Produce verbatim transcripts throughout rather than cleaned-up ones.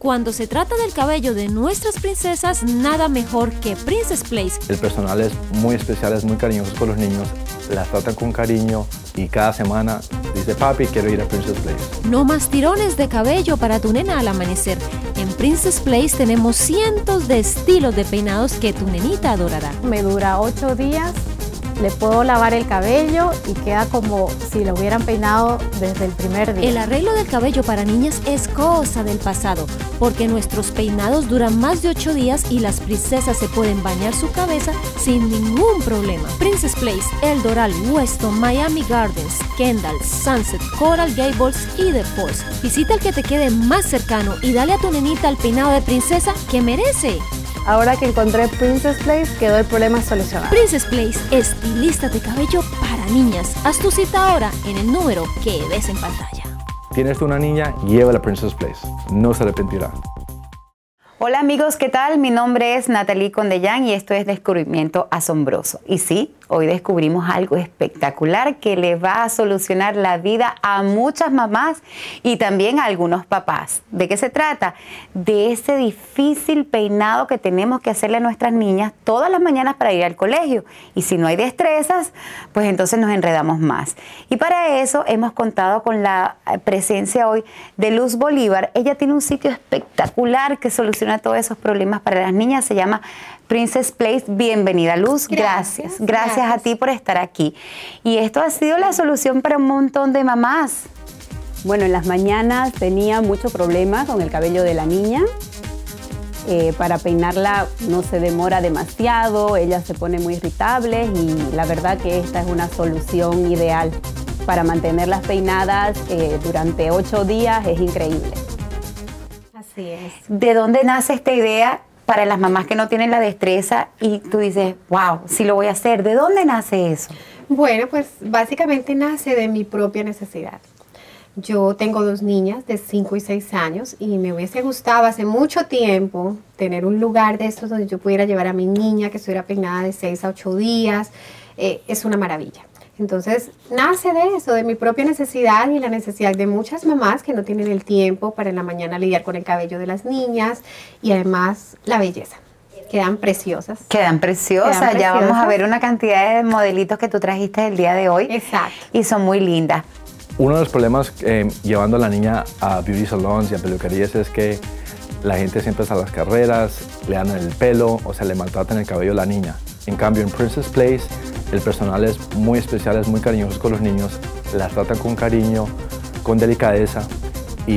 Cuando se trata del cabello de nuestras princesas, nada mejor que Princess Place. El personal es muy especial, es muy cariñoso con los niños, las tratan con cariño y cada semana dice, papi, quiero ir a Princess Place. No más tirones de cabello para tu nena al amanecer. En Princess Place tenemos cientos de estilos de peinados que tu nenita adorará. Me dura ocho días. Le puedo lavar el cabello y queda como si lo hubieran peinado desde el primer día. El arreglo del cabello para niñas es cosa del pasado, porque nuestros peinados duran más de ocho días y las princesas se pueden bañar su cabeza sin ningún problema. Princess Place, El Doral, Weston, Miami Gardens, Kendall, Sunset, Coral Gables y The Falls. Visita el que te quede más cercano y dale a tu nenita el peinado de princesa que merece. Ahora que encontré Princess Place, quedó el problema solucionado. Princess Place, estilista de cabello para niñas. Haz tu cita ahora en el número que ves en pantalla. Tienes una niña, llévala a Princess Place. No se arrepentirá. Hola amigos, ¿qué tal? Mi nombre es Natalie Condellán y esto es Descubrimiento Asombroso. Y sí, hoy descubrimos algo espectacular que le va a solucionar la vida a muchas mamás y también a algunos papás. ¿De qué se trata? De ese difícil peinado que tenemos que hacerle a nuestras niñas todas las mañanas para ir al colegio. Y si no hay destrezas, pues entonces nos enredamos más. Y para eso hemos contado con la presencia hoy de Luz Bolívar. Ella tiene un sitio espectacular que soluciona todos esos problemas para las niñas. Se llama Princess Place. Bienvenida, Luz. Gracias. Gracias. Gracias. Gracias a ti por estar aquí. Y esto ha sido la solución para un montón de mamás. Bueno, en las mañanas tenía mucho problema con el cabello de la niña. Eh, para peinarla no se demora demasiado, ella se pone muy irritable y la verdad que esta es una solución ideal para mantenerlas peinadas eh, durante ocho días. Es increíble. Así es. ¿De dónde nace esta idea para las mamás que no tienen la destreza y tú dices, wow, sí lo voy a hacer? ¿De dónde nace eso? Bueno, pues básicamente nace de mi propia necesidad. Yo tengo dos niñas de cinco y seis años y me hubiese gustado hace mucho tiempo tener un lugar de estos donde yo pudiera llevar a mi niña que estuviera peinada de seis a ocho días. Eh, es una maravilla. Entonces, nace de eso, de mi propia necesidad y la necesidad de muchas mamás que no tienen el tiempo para en la mañana lidiar con el cabello de las niñas y además la belleza. Quedan preciosas. Quedan preciosas. Quedan Ya preciosas. vamos a ver una cantidad de modelitos que tú trajiste el día de hoy. Exacto. Y son muy lindas. Uno de los problemas eh, llevando a la niña a beauty salons y a peluquerías es que la gente siempre está a las carreras, le dan el pelo, o sea, le maltratan el cabello a la niña. En cambio, en Princess Place, el personal es muy especial, es muy cariñoso con los niños, las tratan con cariño, con delicadeza y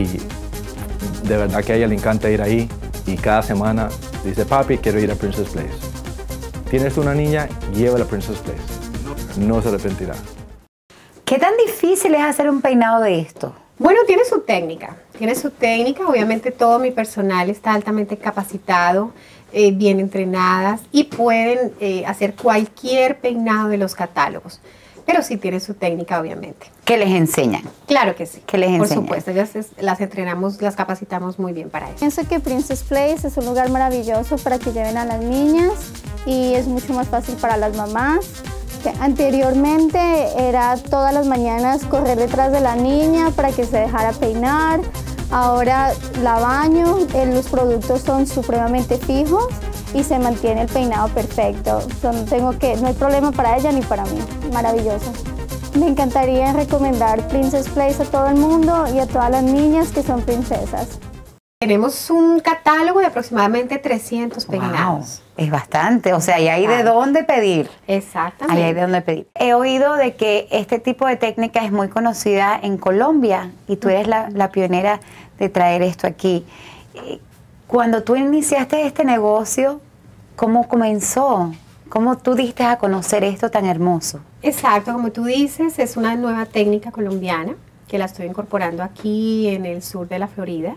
de verdad que a ella le encanta ir ahí y cada semana dice, papi, quiero ir a Princess Place. Tienes una niña, llévala a Princess Place. No se arrepentirá. ¿Qué tan difícil es hacer un peinado de esto? Bueno, tiene su técnica, tiene su técnica. Obviamente todo mi personal está altamente capacitado, eh, bien entrenadas y pueden eh, hacer cualquier peinado de los catálogos. Pero sí tiene su técnica, obviamente. ¿Qué les enseñan? Claro que sí. ¿Qué les Por enseñan? supuesto, ellas es- las entrenamos, las capacitamos muy bien para eso. Pienso que Princess Place es un lugar maravilloso para que lleven a las niñas y es mucho más fácil para las mamás. Que anteriormente era todas las mañanas correr detrás de la niña para que se dejara peinar. Ahora la baño, eh, los productos son supremamente fijos y se mantiene el peinado perfecto. Son, tengo que, no hay problema para ella ni para mí. Maravilloso. Me encantaría recomendar Princess Place a todo el mundo y a todas las niñas que son princesas. Tenemos un catálogo de aproximadamente trescientos peinados. Wow, es bastante. O sea, y hay de Bastante. dónde pedir. Exactamente. Ahí hay de dónde pedir. He oído de que este tipo de técnica es muy conocida en Colombia y tú eres la, la pionera de traer esto aquí. Eh, Cuando tú iniciaste este negocio, ¿cómo comenzó? ¿Cómo tú diste a conocer esto tan hermoso? Exacto, como tú dices, es una nueva técnica colombiana que la estoy incorporando aquí en el sur de la Florida.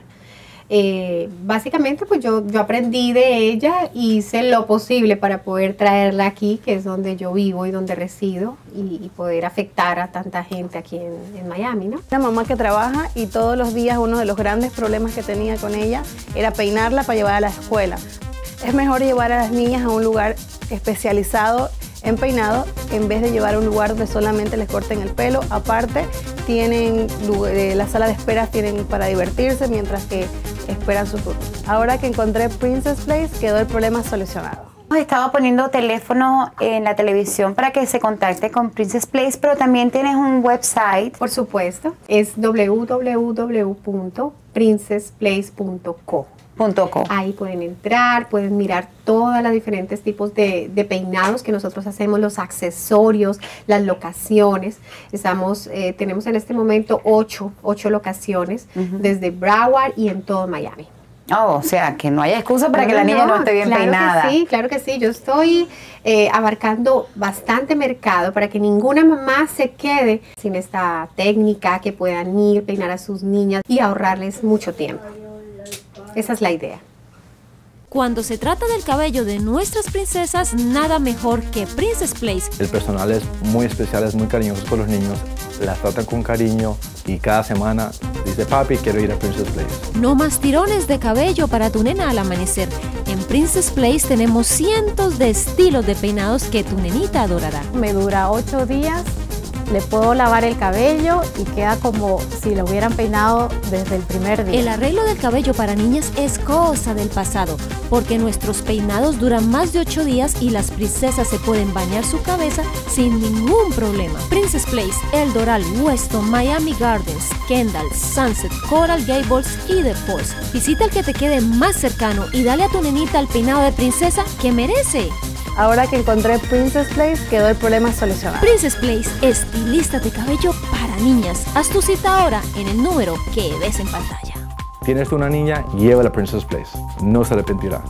Eh, básicamente, pues yo, yo aprendí de ella y hice lo posible para poder traerla aquí, que es donde yo vivo y donde resido, y, y poder afectar a tanta gente aquí en, en Miami, ¿no? Una mamá que trabaja y todos los días uno de los grandes problemas que tenía con ella era peinarla para llevar a la escuela. Es mejor llevar a las niñas a un lugar especializado en peinado en vez de llevar a un lugar donde solamente les corten el pelo. Aparte, tienen la sala de espera tienen para divertirse, mientras que esperan su turno. Ahora que encontré Princess Place, quedó el problema solucionado. Estaba poniendo teléfono en la televisión para que se contacte con Princess Place, pero también tienes un website. Por supuesto, es w w w punto princess place punto co. Ahí pueden entrar, pueden mirar todos los diferentes tipos de, de peinados que nosotros hacemos, los accesorios, las locaciones. Estamos, eh, tenemos en este momento ocho, ocho locaciones, uh-huh, desde Broward y en todo Miami. Oh, o sea, que no haya excusa para no, que la niña no, no esté bien claro peinada. Que sí, claro que sí. Yo estoy eh, abarcando bastante mercado para que ninguna mamá se quede sin esta técnica, que puedan ir, peinar a sus niñas y ahorrarles mucho tiempo. Esa es la idea. Cuando se trata del cabello de nuestras princesas, nada mejor que Princess Place. El personal es muy especial, es muy cariñoso con los niños, las tratan con cariño y cada semana dice, papi, quiero ir a Princess Place. No más tirones de cabello para tu nena al amanecer. En Princess Place tenemos cientos de estilos de peinados que tu nenita adorará. Me dura ocho días. Le puedo lavar el cabello y queda como si lo hubieran peinado desde el primer día. El arreglo del cabello para niñas es cosa del pasado, porque nuestros peinados duran más de ocho días y las princesas se pueden bañar su cabeza sin ningún problema. Princess Place, El Doral, Weston, Miami Gardens, Kendall, Sunset, Coral Gables y The Falls. Visita el que te quede más cercano y dale a tu nenita el peinado de princesa que merece. Ahora que encontré Princess Place, quedó el problema solucionado. Princess Place, estilista de cabello para niñas. Haz tu cita ahora en el número que ves en pantalla. Tienes una niña, llévala a Princess Place. No se arrepentirá.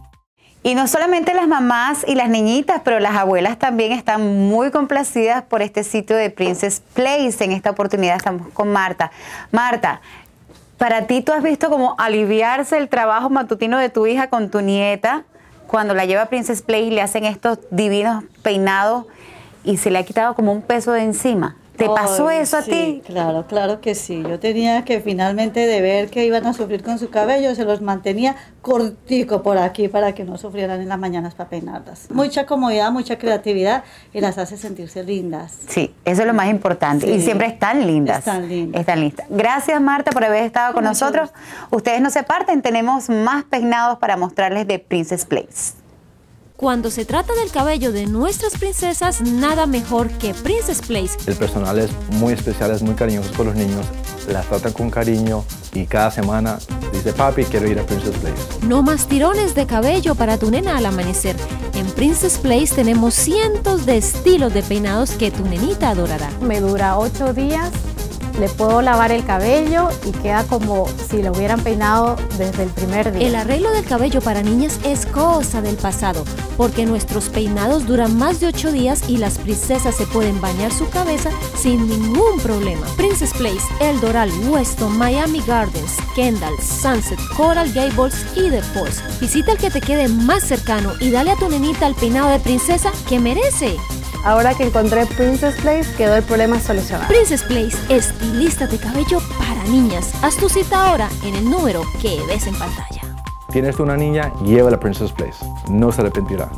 Y no solamente las mamás y las niñitas, pero las abuelas también están muy complacidas por este sitio de Princess Place. En esta oportunidad estamos con Marta. Marta, para ti, ¿tú has visto como aliviarse el trabajo matutino de tu hija con tu nieta cuando la lleva a Princess Place y le hacen estos divinos peinados y se le ha quitado como un peso de encima? ¿Te pasó Ay, eso a sí, ti? Claro, claro que sí. Yo tenía que finalmente de ver que iban a sufrir con su cabello, se los mantenía cortico por aquí para que no sufrieran en las mañanas para peinarlas. Mucha comodidad, mucha creatividad y las hace sentirse lindas. Sí, eso es lo más importante. Sí. Y siempre están lindas. Están lindas. Están listas. Gracias, Marta, por haber estado con Mucho nosotros. gusto. Ustedes no se parten, tenemos más peinados para mostrarles de Princess Place. Cuando se trata del cabello de nuestras princesas, nada mejor que Princess Place. El personal es muy especial, es muy cariñoso con los niños, las tratan con cariño y cada semana dice, papi, quiero ir a Princess Place. No más tirones de cabello para tu nena al amanecer. En Princess Place tenemos cientos de estilos de peinados que tu nenita adorará. Me dura ocho días. Le puedo lavar el cabello y queda como si lo hubieran peinado desde el primer día. El arreglo del cabello para niñas es cosa del pasado, porque nuestros peinados duran más de ocho días y las princesas se pueden bañar su cabeza sin ningún problema. Princess Place, El Doral, Weston, Miami Gardens, Kendall, Sunset, Coral Gables y The Falls. Visita el que te quede más cercano y dale a tu nenita el peinado de princesa que merece. Ahora que encontré Princess Place, quedó el problema solucionado. Princess Place, estilista de cabello para niñas. Haz tu cita ahora en el número que ves en pantalla. Tienes una niña, llévala a Princess Place. No se arrepentirá.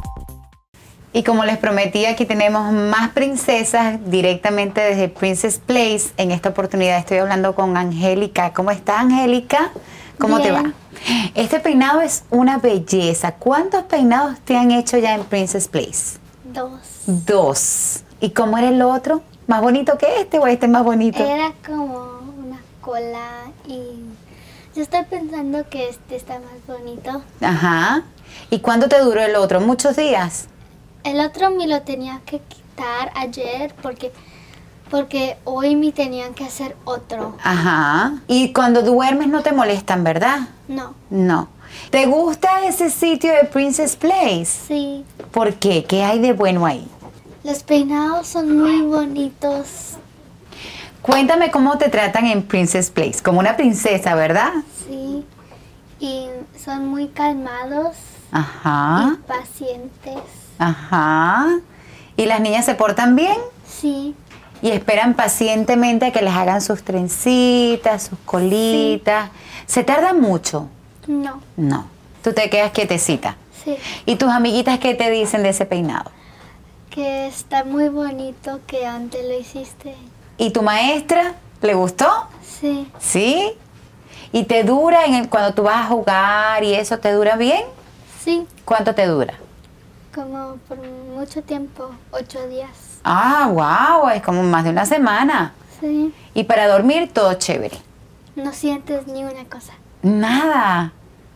Y como les prometí, aquí tenemos más princesas directamente desde Princess Place. En esta oportunidad estoy hablando con Angélica. ¿Cómo está, Angélica? ¿Cómo Bien. te va? Este peinado es una belleza. ¿Cuántos peinados te han hecho ya en Princess Place? Dos. Dos. ¿Y cómo era el otro? ¿Más bonito que este o este es más bonito? Era como una cola y yo estoy pensando que este está más bonito. Ajá. ¿Y cuánto te duró el otro? ¿Muchos días? El otro me lo tenía que quitar ayer porque, porque hoy me tenían que hacer otro. Ajá. Y cuando duermes no te molestan, ¿verdad? No. No. ¿Te gusta ese sitio de Princess Place? Sí. ¿Por qué? ¿Qué hay de bueno ahí? Los peinados son muy bonitos. Cuéntame cómo te tratan en Princess Place. Como una princesa, ¿verdad? Sí. Y son muy calmados Ajá. y pacientes. Ajá. ¿Y las niñas se portan bien? Sí. Y esperan pacientemente a que les hagan sus trencitas, sus colitas. ¿Se tarda mucho? No. No. Tú te quedas quietecita. Sí. ¿Y tus amiguitas qué te dicen de ese peinado? Que está muy bonito que antes lo hiciste. ¿Y tu maestra le gustó? Sí. ¿Sí? ¿Y te dura en el, cuando tú vas a jugar y eso, te dura bien? Sí. ¿Cuánto te dura? Como por mucho tiempo, ocho días. Ah, wow, es como más de una semana. Sí. Y para dormir, todo chévere. No sientes ni una cosa. Nada.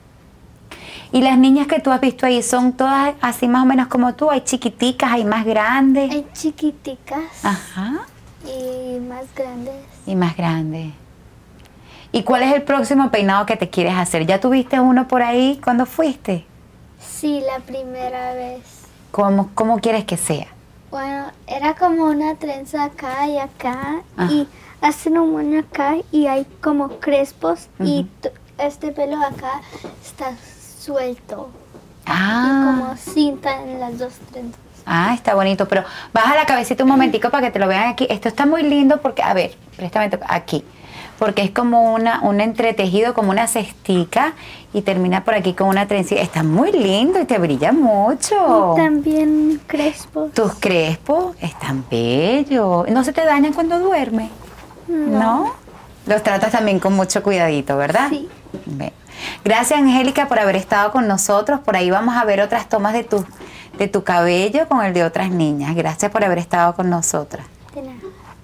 ¿Y las niñas que tú has visto ahí son todas así más o menos como tú? ¿Hay chiquiticas, hay más grandes? Hay chiquiticas. Ajá. Y más grandes. Y más grandes. ¿Y cuál es el próximo peinado que te quieres hacer? ¿Ya tuviste uno por ahí cuando fuiste? Sí, la primera vez. ¿Cómo, cómo quieres que sea? Bueno, era como una trenza acá y acá. Ajá. Y hacen un moño acá y hay como crespos. Uh-huh. Y este pelo acá está suelto. Ah. Y como cinta en las dos trenzas. Ah, está bonito, pero baja la cabecita un momentico para que te lo vean aquí. Esto está muy lindo porque, a ver, préstame aquí. Porque es como una, un entretejido, como una cestica y termina por aquí con una trencita. Está muy lindo y te brilla mucho. Y también crespos. Tus crespos están bellos. ¿No se te dañan cuando duermes? No. ¿No? Los tratas también con mucho cuidadito, ¿verdad? Sí. Bien. Gracias, Angélica, por haber estado con nosotros. Por ahí vamos a ver otras tomas de tu, de tu cabello con el de otras niñas. Gracias por haber estado con nosotras. De nada.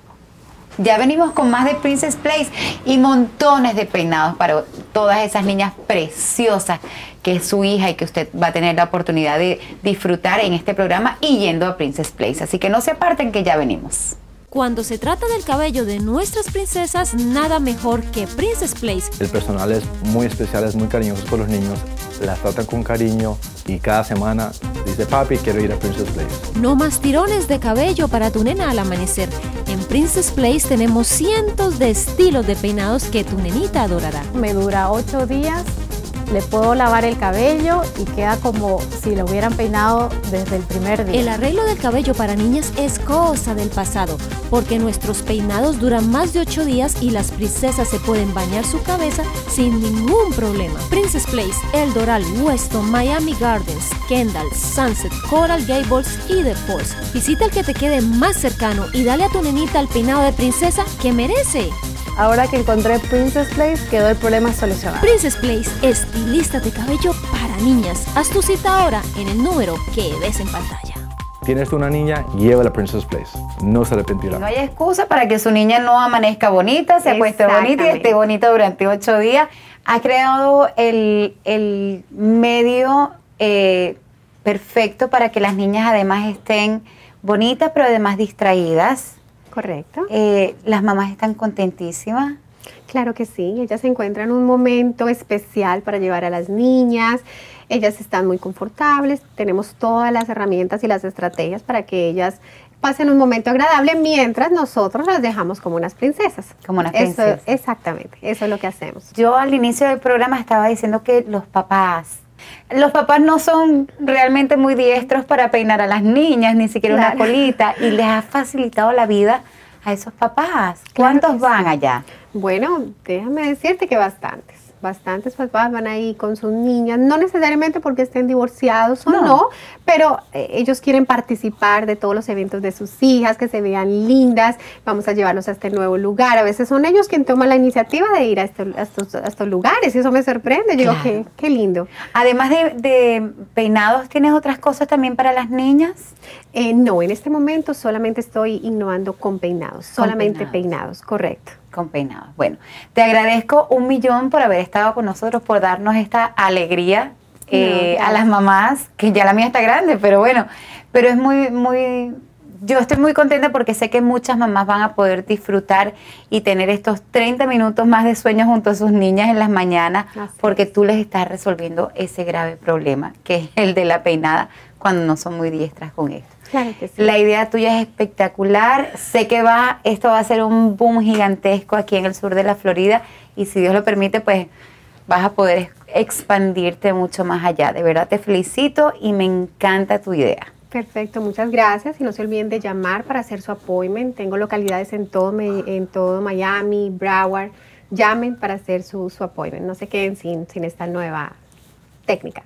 Ya venimos con más de Princess Place y montones de peinados para todas esas niñas preciosas que es su hija y que usted va a tener la oportunidad de disfrutar en este programa y yendo a Princess Place. Así que no se aparten que ya venimos. Cuando se trata del cabello de nuestras princesas, nada mejor que Princess Place. El personal es muy especial, es muy cariñoso con los niños, las tratan con cariño y cada semana dice, papi, quiero ir a Princess Place. No más tirones de cabello para tu nena al amanecer. En Princess Place tenemos cientos de estilos de peinados que tu nenita adorará. Me dura ocho días, le puedo lavar el cabello y queda como si lo hubieran peinado desde el primer día. El arreglo del cabello para niñas es cosa del pasado, porque nuestros peinados duran más de ocho días y las princesas se pueden bañar su cabeza sin ningún problema. Princess Place, El Doral, Weston, Miami Gardens, Kendall, Sunset, Coral Gables y The Force. Visita el que te quede más cercano y dale a tu nenita el peinado de princesa que merece. Ahora que encontré Princess Place, quedó el problema solucionado. Princess Place, estilista de cabello para niñas. Haz tu cita ahora en el número que ves en pantalla. Tienes tú una niña, llévala a Princess Place. No se arrepentirá. No hay excusa para que su niña no amanezca bonita, se acueste bonita y esté bonita durante ocho días. Ha creado el, el medio eh, perfecto para que las niñas además estén bonitas, pero además distraídas. Correcto. Eh, las mamás están contentísimas. Claro que sí, ellas se encuentran en un momento especial para llevar a las niñas, ellas están muy confortables, tenemos todas las herramientas y las estrategias para que ellas pasen un momento agradable mientras nosotros las dejamos como unas princesas. Como unas princesas. Eso, exactamente, eso es lo que hacemos. Yo al inicio del programa estaba diciendo que los papás, los papás no son realmente muy diestros para peinar a las niñas, ni siquiera Claro. una colita, y les ha facilitado la vida a esos papás. ¿Cuántos Claro que van sí. allá? Bueno, déjame decirte que bastantes. Bastantes papás van ahí con sus niñas, no necesariamente porque estén divorciados o No. no, pero eh, ellos quieren participar de todos los eventos de sus hijas, que se vean lindas, vamos a llevarlos a este nuevo lugar. A veces son ellos quienes toman la iniciativa de ir a, este- a estos, a estos lugares y eso me sorprende. Yo digo, Claro. qué, qué lindo. Además de, de peinados, ¿tienes otras cosas también para las niñas? Eh, no, en este momento solamente estoy innovando con peinados, solamente peinados, correcto. Con peinados. Bueno, te agradezco un millón por haber estado con nosotros, por darnos esta alegría eh, No, a las mamás, que ya la mía está grande, pero bueno, pero es muy, muy, yo estoy muy contenta porque sé que muchas mamás van a poder disfrutar y tener estos treinta minutos más de sueño junto a sus niñas en las mañanas, Así porque tú les estás resolviendo ese grave problema, que es el de la peinada, cuando no son muy diestras con esto. Claro que sí. La idea tuya es espectacular. Sé que va, esto va a ser un boom gigantesco aquí en el sur de la Florida y si Dios lo permite, pues vas a poder expandirte mucho más allá. De verdad te felicito y me encanta tu idea. Perfecto, muchas gracias y no se olviden de llamar para hacer su appointment. Tengo localidades en todo, Me- en todo Miami, Broward. Llamen para hacer su, su appointment. No se queden sin, sin esta nueva técnica.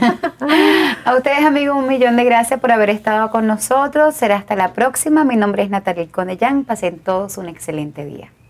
A ustedes, amigos, un millón de gracias por haber estado con nosotros. Será hasta la próxima. Mi nombre es Natalie Condellán. Pasen todos un excelente día.